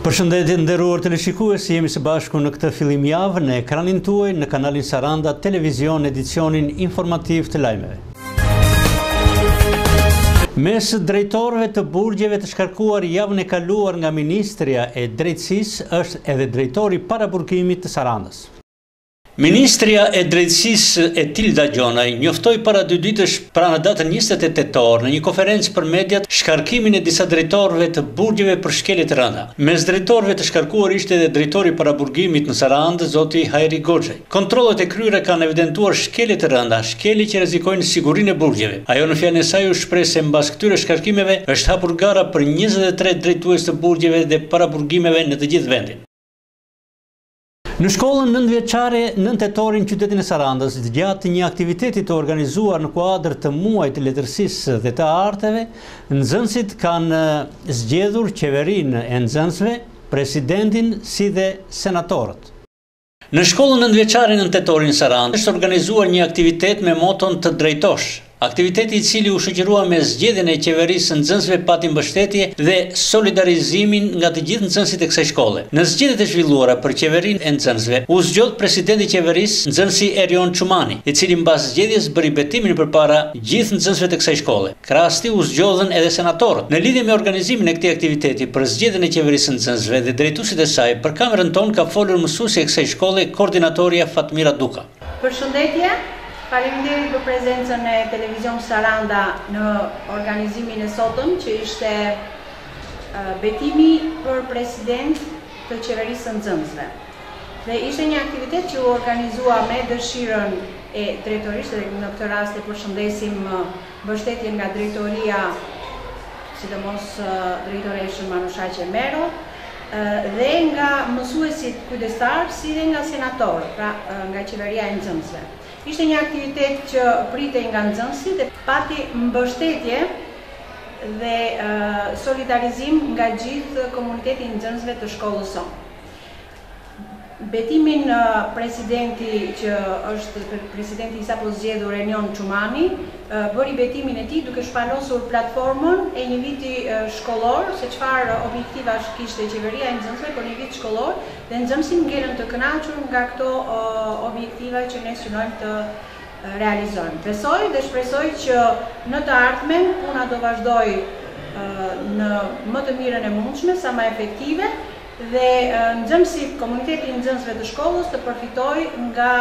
Përshëndetje nderuar teleshikues, jemi së bashku në këtë fillim javë në ekranin tuaj në kanalin Saranda Televizion edicionin informativ të lajmeve. Mes drejtorëve të burgjeve të shkarkuar javën e kaluar nga Ministria e Drejtësisë është edhe drejtori paraburgimit të Sarandës. Ministria e Drejtësisë Etilda Gjonaj njoftoi para 2 ditësh pra në datën 28 tetor në një konferencë për mediat shkarkimin e disa drejtorëve të burgjeve për shkelje të rënda. Mes drejtorëve të shkarkuar ishte edhe drejtori paraburgimit në Sarandë, zoti Hajri Goxhaj. Kontrollet e kryera kanë evidentuar shkelje të rënda, shkelje që rrezikojnë sigurinë e burgjeve. Ajo në fjalën e saj u shpreh se mbas këtyre shkarkimeve është hapur gara për 23 drejtues të burgjeve dhe paraburgimeve në të gjithë vendin. Në shkollën 9-vjeçare 9 tetorin qytetin e Sarandës, gjatë një aktiviteti të organizuar në kuadër të muajit të letërsisë dhe të arteve, nxënësit kanë zgjedhur qeverinë e nxënësve, presidentin si dhe senatorët. Në shkollën 9-vjeçare 9 tetorin Sarandës është organizuar një aktivitet me moton të drejtosh. Aktiviteti i cili u shoqërua me zgjedhjen e qeverisë së nxënësve pati mbështetje dhe solidarizimin nga të gjithë nxënësit e kësaj shkolle. Në zgjedhjet e zhvilluara për qeverinë e nxënësve, u zgjodh presidenti i qeverisë, nxënësi Erion Çumani, i cili mbas zgjedhjes bëri betimin përpara gjithë nxënësve të kësaj shkolle. Krahasisht u zgjodhën edhe senatorët. Në lidhje me organizimin e këtij aktiviteti për zgjedhjen e qeverisë së nxënësve dhe drejtuesit e saj, për kamerën tonë ka folur mësuesja e kësaj shkolle, koordinatoria Fatmira Duka. Përshëndetje. Faleminderit për prezencën e Televizion Saranda në organizimin e sotëm, që ishte betimi për president të qeverisë së nxënësve. Dhe ishte një aktivitet që u organizua me dëshirën e drejtorisë, dhe në këtë rast e përshëndesim mbështetjen nga drejtoria, sidomos drejtoreshën Manushaqe Mero, dhe nga mësuesit kujdestar, si dhe nga senatorë, pra nga qeveria e nxënësve. Ishte një aktivitet që pritej nga nxënësit dhe pati mbështetje dhe solidarizim nga gjithë komuniteti i nxënësve të shkollës sonë. Betimin presidenti që është presidenti i sapo zgjedhur Erion Çumani bëri betimin e tij duke shpalosur platformën e një viti shkollor, se çfarë objektivash kishte qeveria e nxënësve për një vit shkollor, dhe nxënësit ngelën të kënaqur nga këto objektiva që ne synojmë të realizojmë. Besoj dhe shpresoj që në të ardhmen puna do vazhdoj në më të mirën e mundshme, sa më efektive, dhe nxënësit, komuniteti i nxënësve të shkollës të përfitoj nga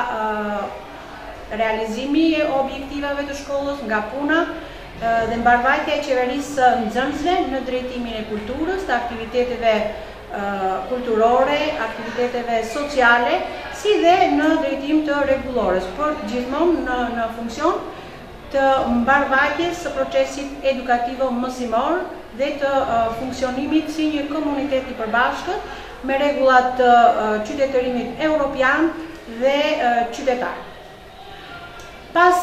realizimi e objektivave të shkollës, nga puna dhe mbarvajtja e qeverisë së nxënësve në drejtimin e kulturës, të aktiviteteve kulturore, aktiviteteve sociale, si dhe në drejtim të rregullores, por gjithmonë në funksion të mbarvajtjes së procesit edukativo mësimor dhe të funksionimit si një komunitet i përbashkët me rregullat të qytetërimit europian dhe qytetar. Pas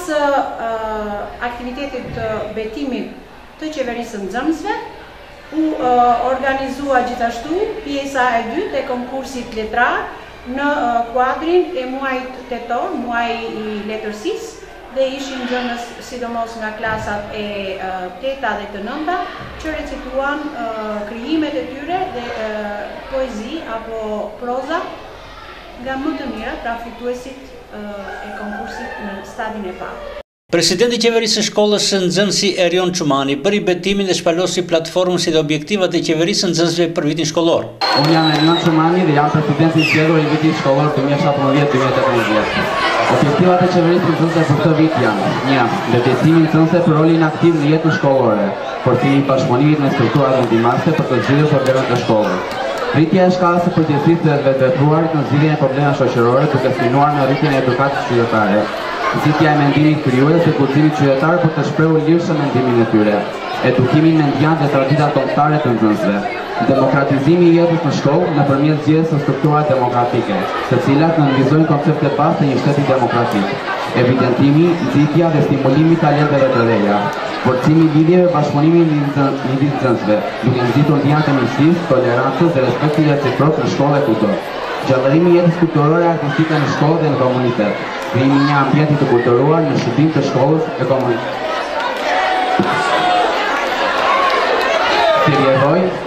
aktivitetit të betimit të qeverisë së nxënësve, u organizua gjithashtu pjesa e dytë e konkursit letrar në kuadrin e muajit tetor, muaji i letërsisë, dhe ishin nxënës sidomos nga klasat e 8-ta dhe të 9-ta që recituan krijimet e tyre dhe poezi apo proza nga më të mira, pra fituesit e konkursit në stadin e parë. Presidenti i qeverisë së shkollës së nxënësi Erion Çumani bëri betimin dhe shpalosi platformën si dhe objektivat e qeverisë së nxënësve për vitin shkollor. Unë jam Erion Çumani dhe jam presidenti i zgjedhur i vitit shkollor 2017-2018. Objektivat e qeverisë së nxënësve për këtë vit janë: 1. Ndërtesimi i nxënësve për rolin aktiv në jetën shkollore, forcimi i bashkëpunimit me strukturat ndihmëse për të zgjidhur problemet e shkollës. Rritja e shkallës së përgjegjësisë dhe vetvetuarit në zgjidhjen e problemeve shoqërore duke synuar në rritjen e edukatës qytetare. Nxitja e mendimit krijues dhe kultivit qytetar për të shprehur lirshëm mendimin e tyre. Edukimin mendjan dhe traditat kombëtare të nxënësve. Demokratizimi i jetës në shkollë nëpërmjet zgjedhjes së strukturave demokratike, të cilat nënvizojnë koncepte bazë të një shteti demokratik. Evidentimi, nxitja dhe stimulimi i talenteve të reja. Forcimi i lidhjeve bashkëpunimi midis nxënësve, duke nxitur ndjenjat e miqësisë, tolerancës dhe respektit reciprok në shkollë e kudo. Gjallërimi i jetës kulturore artistike në shkollë dhe në komunitet. Krijimi i një ambienti të kulturuar në shërbim të shkollës e komunitetit. Si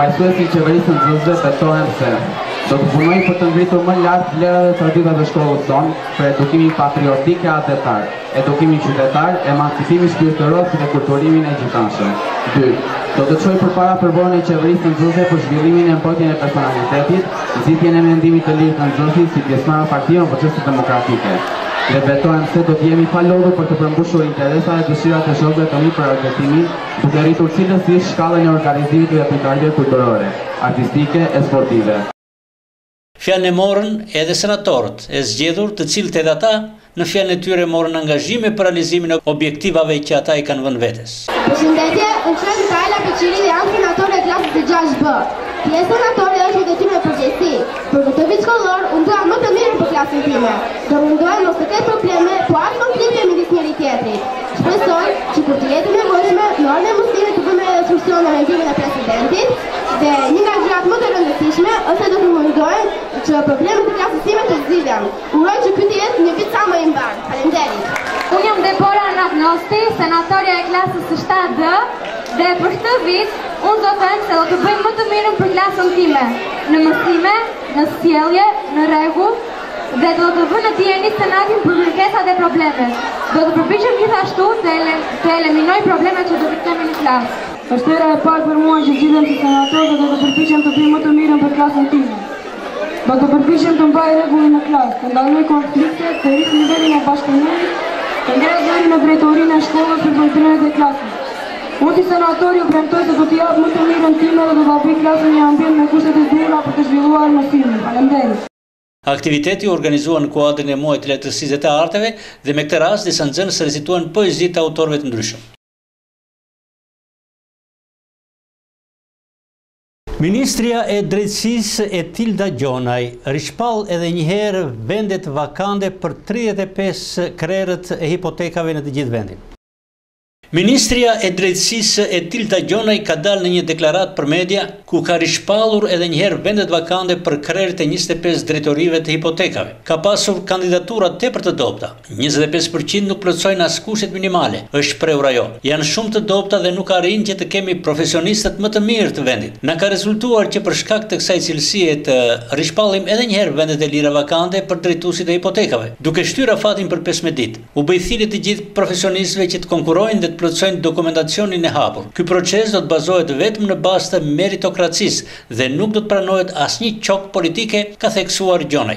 Përfaqësuesi i qeverisë nxënësve betohen se do të punojnë për të ngritur më lart vlerat dhe traditat e shkollës tonë për edukimin patriotik e adetar, edukimin qytetar, emancipimin shpirtëror dhe kulturimin e gjithanshëm. 2. Do të çojë përpara përbërjen e qeverisë nxënëse për zhvillimin e mbrojtjen e personalitetit, nxitjen e mendimit të lirë të nxënësit si pjesëmarrë aktive në proceset demokratike. Dhe betohem se do të jemi pa lodhur për të përmbushur interesat dhe dëshirat e shokëve të mi për argëtimin, duke rritur cilësisht shkallën e organizimit të veprimtarive kulturore, artistike e sportive. Fjalën e morën edhe senatorët e zgjedhur, të cilët edhe ata në fjalën e tyre morën angazhime për realizimin e objektivave që ata i kanë vënë vetes. Përshëndetje, unë quhem Mikaela Piçiri dhe jam senatore e klasës së 6B. Pjesë senatore është një detyrë me përgjegjësi. Për këtë vit shkollor, unë dua më të mirën për klasën time. Do mundohem mos të ketë probleme, po as konflikte midis njëri tjetrit. Shpresoj që kur të jetë nevojshme, norma e mësimit të bëjmë ekskursion në mendimin e presidentit dhe një nga gjërat më të rëndësishme është do të mundohem që problemet e klasës time të zgjidhen. Uroj që ky të jetë një vit sa më i mbar. Faleminderit. Unë jam Debora Natnosti, senatorja e klasës së 7D, dhe për këtë vit unë do të them se do të bëjmë më të mirën për klasën time, në mësime, në sjellje, në rregull, dhe do të vënë në dieni senatin për kërkesat e problemet. Do të përpiqem gjithashtu të eliminoj problemet që do të kemi në klasë. Është era e parë për mua që gjithëm si senator dhe do të përpiqem të bëj më të mirën për klasën time. Do të përpiqem të mbaj rregullin në klasë, të ndaloj konflikte, të rrit nivelin e bashkëpunimit, të ngrej zërin në drejtorinë e shkollës për drejtorinë e klasës. Unë si senator ju premtoj se do t'i jap më të mirën time dhe do ta bëj klasën një ambient me kushtet e duhura për të zhvilluar mësimin. Faleminderit. Aktiviteti u organizua në kuadrin e muajit të letërsisë të arteve dhe me këtë rast disa nxënës recituan poezitë të autorëve të ndryshëm. Ministria e Drejtësisë Etilda Gjonaj rishpall edhe një herë vendet vakante për 35 krerët e hipotekave në të gjithë vendin. Ministria e Drejtësisë Etilda Gjonaj ka dalë në një deklaratë për media ku ka rishpallur edhe një herë vendet vakante për krerët e 25 drejtorive të hipotekave. Ka pasur kandidatura tepër të dobta. 25% nuk plotësojnë as kushtet minimale, është shprehur ajo. Janë shumë të dobta dhe nuk arrin që të kemi profesionistët më të mirë të vendit. Na ka rezultuar që për shkak të kësaj cilësie të rishpallim edhe një herë vendet e lira vakante për drejtuesit e hipotekave, duke shtyr afatin për 15 ditë. U bë thirrje të gjithë profesionistëve që të konkurrojnë dhe të plotësojnë dokumentacionin e hapur. Ky proces do të bazohet vetëm në bazë të meritokracisë dhe nuk do të pranohet asnjë çok politike, ka theksuar Gjonaj.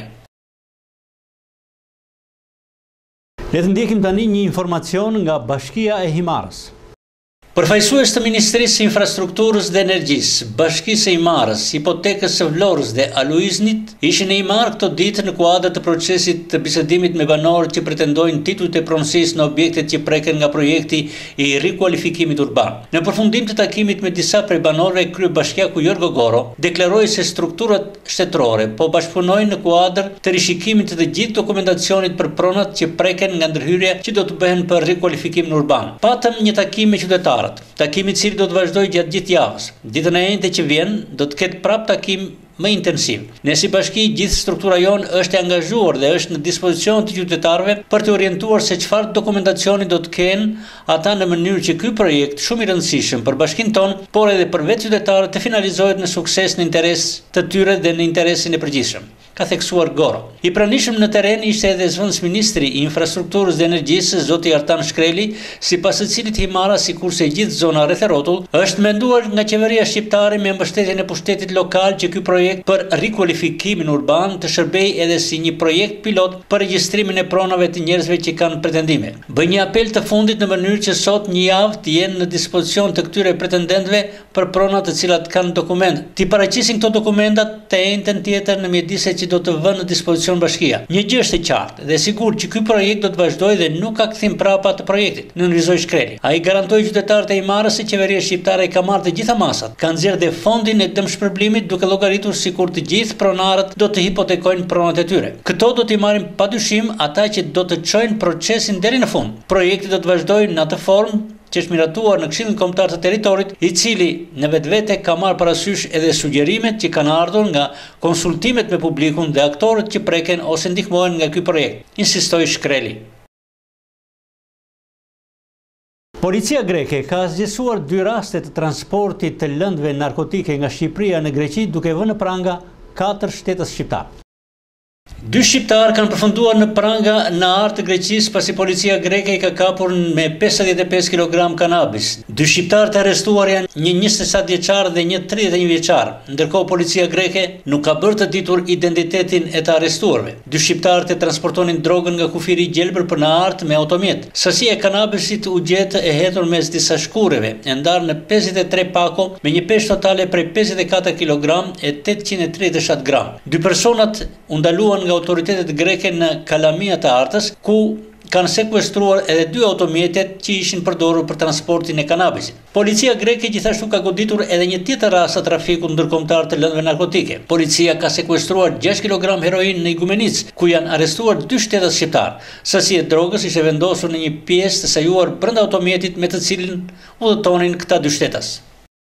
Le të ndjekim tani një informacion nga Bashkia e Himarës. Përfaqësues të Ministrisë së Infrastrukturës dhe Energjisë, Bashkisë së Himarës, Hipotekës së Vlorës dhe Aluiznit ishin në Himar këto ditë në kuadër të procesit të bisedimit me banorët që pretendojnë titujt e pronësisë në objektet që preken nga projekti i rikualifikimit urban. Në përfundim të takimit me disa prej banorëve, kryebashkiaku Jorgo Goro deklaroi se strukturat shtetërore po bashkëpunojnë në kuadër të rishikimit të gjithë dokumentacionit për pronat që preken nga ndërhyrja që do të bëhen për rikualifikimin urban. Patëm një takim me qytetarët. Takimi i cili do të vazhdojë gjatë gjithë javës. Ditën e njëjtë që vjen do të ketë prap takim më intensiv. Ne si bashki, gjithë struktura jonë është e angazhuar dhe është në dispozicion të qytetarëve për të orientuar se çfarë dokumentacioni do të kenë ata në mënyrë që ky projekt shumë i rëndësishëm për bashkinë tonë, por edhe për vetë qytetarët të finalizohet në sukses në interes të tyre dhe në interesin e përgjithshëm, ka theksuar Goro. I pranishëm në terren ishte edhe zëvendës ministri i infrastrukturës dhe energjisë, zoti Artan Shkreli, sipas së cilit Himara, sikurse gjithë zona rreth e rrotull, është menduar nga qeveria shqiptare me mbështetjen e pushtetit lokal që ky projekt për rikualifikimin urban të shërbejë edhe si një projekt pilot për regjistrimin e pronave të njerëzve që kanë pretendime. Bëj një apel të fundit në mënyrë që sot një javë të jenë në dispozicion të këtyre pretendentëve për pronat të cilat kanë dokument. Ti paraqisin këto dokumenta të njëjtën tjetër në mjedise që do të vënë në dispozicion bashkia. Një gjë është e qartë dhe sigurt që ky projekt do të vazhdojë dhe nuk ka kthim prapa të projektit, nënrizoi Shkreli. Ai garantoi qytetarët e Himarës se qeveria shqiptare ka marrë të gjitha masat, ka nxjerrë dhe fondin e dëmshpërblimit duke llogaritur sikur të gjithë pronarët do të hipotekojnë pronat e tyre. Këto do t'i marrin padyshim ata që do të çojnë procesin deri në fund. Projekti do të vazhdojë në atë formë që është miratuar në Këshillin Kombëtar të Territorit, i cili në vetvete ka marrë parasysh edhe sugjerimet që kanë ardhur nga konsultimet me publikun dhe aktorët që preken ose ndihmohen nga ky projekt, insistoi Shkreli. Policia greke ka zgjesuar 2 raste të transportit të lëndëve narkotike nga Shqipëria në Greqi duke vënë në pranga 4 shtetës shqiptar. 2 shqiptar kanë përfunduar në pranga në art të Greqisë pasi policia greke i ka kapur me 55 kg kanabis. 2 shqiptar të arrestuar janë një 27 vjeçar dhe një 31 vjeçar, ndërkohë policia greke nuk ka bërë të ditur identitetin e të arrestuarve. 2 shqiptar të transportonin drogën nga kufiri i gjelbër për në art me automjet. Sasia e kanabisit u gjetë e hedhur mes disa shkureve, e ndarë në 53 pako me një peshë totale prej 54 kg e 837 gram. 2 personat u ndaluan nga autoritetet greke në Kalamia të Artës, ku kanë sekuestruar edhe 2 automjetet që ishin përdorur për transportin e kanabisit. Policia greke gjithashtu ka goditur edhe një tjetër rast të trafikut ndërkombëtar të lëndëve narkotike. Policia ka sekuestruar 6 kg heroin në Igumenic, ku janë arrestuar 2 shtetës shqiptar. Sasia e drogës ishte vendosur në një pjesë të sajuar brenda automjetit me të cilin udhëtonin këta 2 shtetës.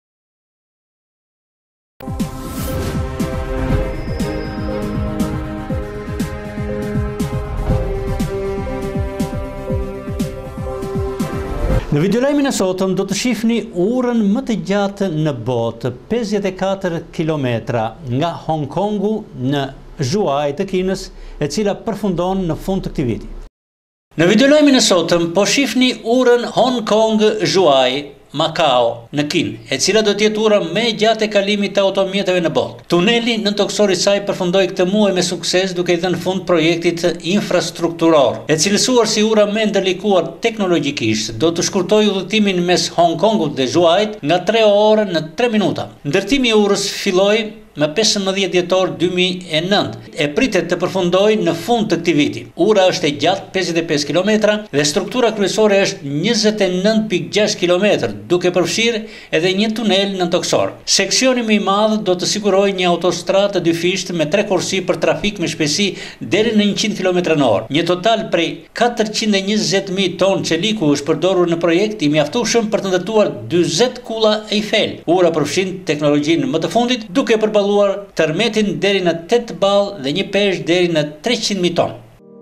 Në videolajmin e sotëm do të shihni urën më të gjatë në botë, 54 kilometra nga Hong Kongu në Zhuhai të Kinës, e cila përfundon në fund të këtij viti. Në videolajmin e sotëm po shihni urën Hong Kong-Zhuhai Macao në Kinë, e cila do të jetë ura më e gjatë e kalimit të automjeteve në botë. Tuneli nën toksor i saj përfundoi këtë muaj me sukses duke i dhënë fund projektit infrastrukturor. E cilësuar si ura më ndërlikuar teknologjikisht, do të shkurtojë udhëtimin mes Hong Kongut dhe Zhuhait nga 3 orë në 3 minuta. Ndërtimi i urës filloi më 15 dhjetor 2009 e pritet të përfundojë në fund të këtij viti. Ura është e gjatë 55 km dhe struktura kryesore është 29.6 km, duke përfshirë edhe një tunel nën toksor. Seksioni më i madh do të sigurojë një autostradë 2 fisht me 3 korsi për trafik me shpejtësi deri në 100 km/h. Një total prej 420.000 ton çeliku është përdorur në projekt i mjaftueshëm për të ndërtuar 40 kulla Eiffel. Ura përfshin teknologjinë më të fundit duke tërmetin deri në 8 ballë dhe një peshë deri në 300.000 ton.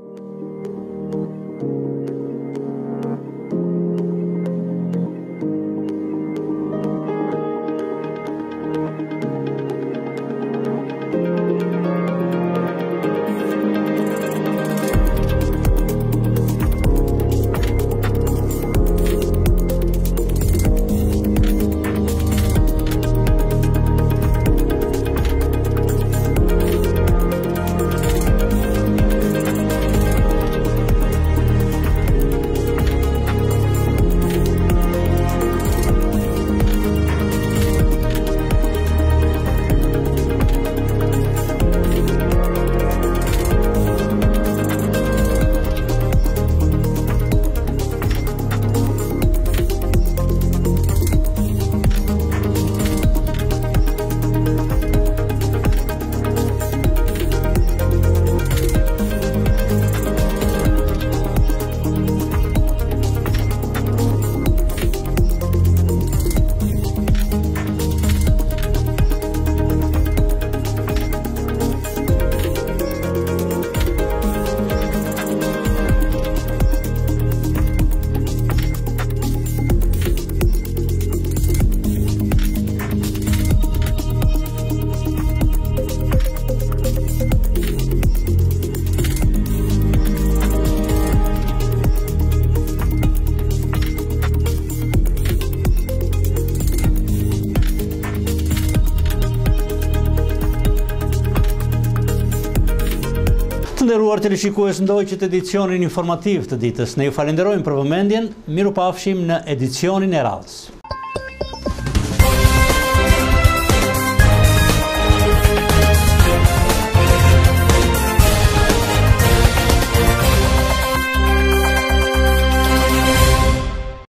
Të nderuar teleshikues, ndoqët edicionin informativ të ditës. Ne ju falenderojmë për vëmendjen, miru pafshim në edicionin e radhës.